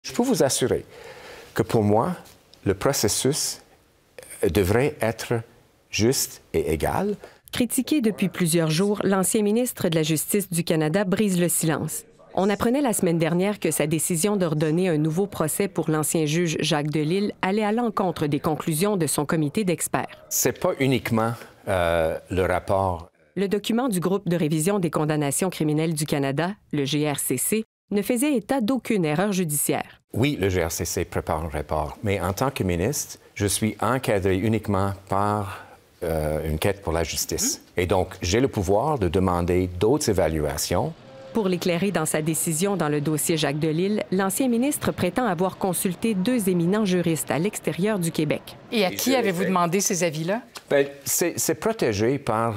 Je peux vous assurer que pour moi, le processus devrait être juste et égal. Critiqué depuis plusieurs jours, l'ancien ministre de la Justice du Canada brise le silence. On apprenait la semaine dernière que sa décision d'ordonner un nouveau procès pour l'ancien juge Jacques Delisle allait à l'encontre des conclusions de son comité d'experts. C'est pas uniquement le rapport. Le document du groupe de révision des condamnations criminelles du Canada, le GRCC, ne faisait état d'aucune erreur judiciaire. Oui, le GRCC prépare un rapport, mais en tant que ministre, je suis encadré uniquement par une quête pour la justice. Et donc, j'ai le pouvoir de demander d'autres évaluations. Pour l'éclairer dans sa décision dans le dossier Jacques Delisle, l'ancien ministre prétend avoir consulté 2 éminents juristes à l'extérieur du Québec. Et à qui avez-vous demandé ces avis-là? Bien, c'est protégé par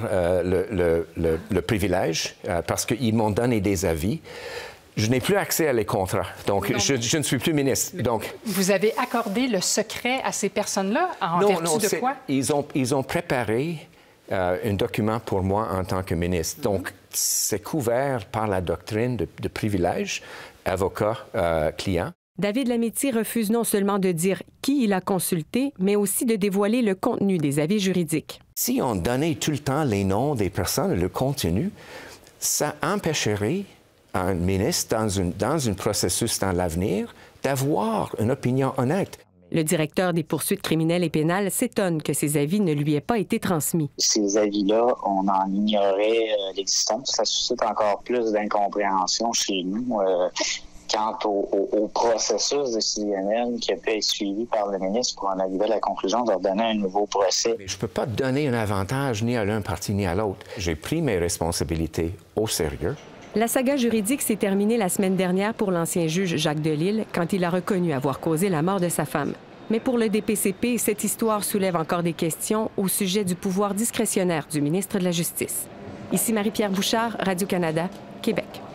le privilège, parce qu'ils m'ont donné des avis. Je n'ai plus accès à les contrats, donc je ne suis plus ministre. Donc, vous avez accordé le secret à ces personnes-là en vertu de quoi? Ils ont préparé un document pour moi en tant que ministre. Donc, c'est couvert par la doctrine de privilège, avocat-client. David Lametti refuse non seulement de dire qui il a consulté, mais aussi de dévoiler le contenu des avis juridiques. Si on donnait tout le temps les noms des personnes et le contenu, ça empêcherait un ministre, dans un processus dans l'avenir, d'avoir une opinion honnête. Le directeur des poursuites criminelles et pénales s'étonne que ces avis ne lui aient pas été transmis. Ces avis-là, on en ignorait l'existence. Ça suscite encore plus d'incompréhension chez nous quant au processus décisionnel qui a pu être suivi par le ministre pour en arriver à la conclusion d'ordonner un nouveau procès. Je ne peux pas donner un avantage ni à l'un parti ni à l'autre. J'ai pris mes responsabilités au sérieux. La saga juridique s'est terminée la semaine dernière pour l'ancien juge Jacques Delisle quand il a reconnu avoir causé la mort de sa femme. Mais pour le DPCP, cette histoire soulève encore des questions au sujet du pouvoir discrétionnaire du ministre de la Justice. Ici Marie-Pierre Bouchard, Radio-Canada, Québec.